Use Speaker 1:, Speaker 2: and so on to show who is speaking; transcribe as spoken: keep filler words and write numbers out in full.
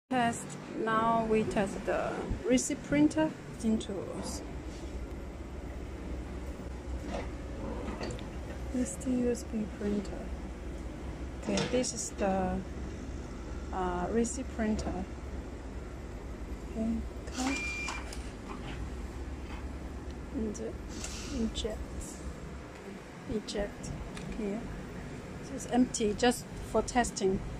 Speaker 1: Test now we test the receipt printer into this is the U S B printer. Okay, this is the uh, receipt printer. Okay, cut and eject. Okay, eject here. This is empty, just for testing.